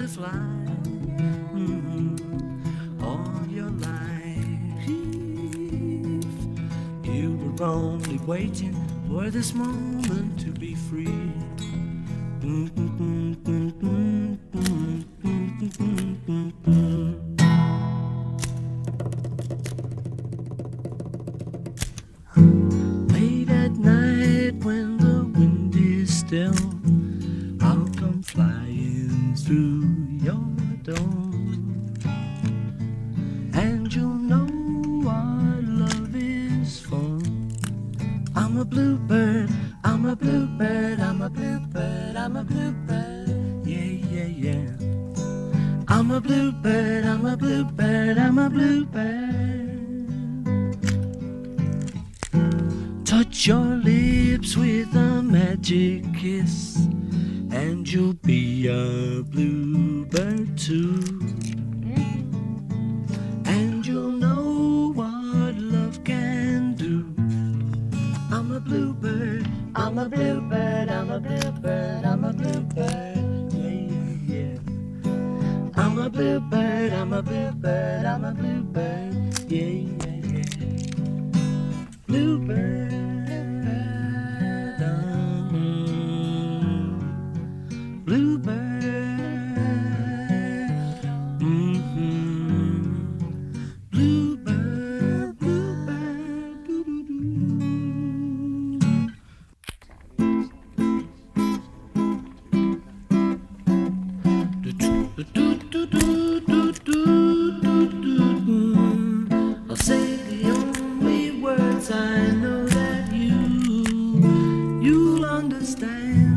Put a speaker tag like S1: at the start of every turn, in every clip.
S1: to fly all your life. You were only waiting for this moment to be free. Late at night when the wind is still, I'll come flying through your door, and you'll know what love is for. I'm a bluebird, I'm a bluebird, I'm a bluebird, I'm a bluebird, yeah, yeah, yeah. I'm a bluebird, I'm a bluebird, I'm a bluebird. Touch your lips with a magic kiss, and you'll be a bluebird too. And you'll know what love can do. I'm a bluebird, I'm a bluebird, I'm a bluebird, I'm a bluebird, yeah, yeah, yeah. I'm a bluebird, I'm a bluebird, I'm a bluebird, yeah, yeah, yeah. Bluebird. Bluebird, bluebird, bluebird, I'll say the only words I know that you'll understand.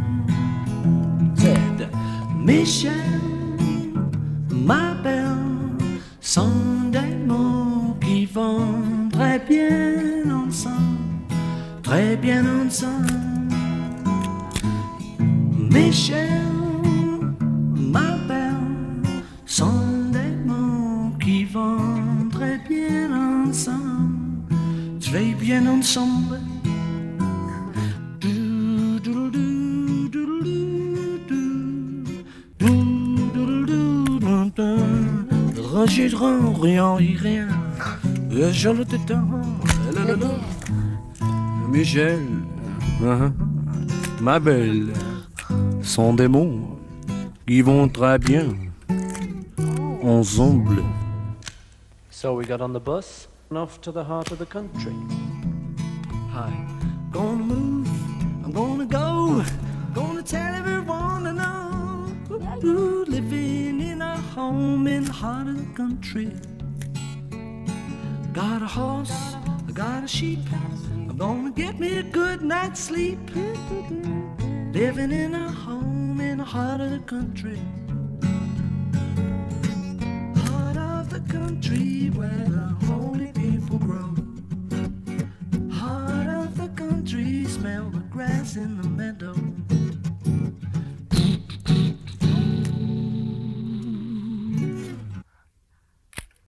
S1: Michel, ma belle, sont des mots qui vont très bien ensemble, très bien ensemble. Michel, ma belle, sont des mots qui vont très bien ensemble, très bien ensemble. Rachèteront rien, rien. Je le t'étends. Michel, ma belle, sont des mots qui vont très bien ensemble.
S2: So we got on the bus and off to the heart of the country.
S1: Hi, gonna move, I'm gonna go, gonna tell everyone I know. Ooh, living in a home in the heart of the country. Got a horse, I got a sheep, I'm gonna get me a good night's sleep. Living in a home in the heart of the country. Heart of the country where the holy people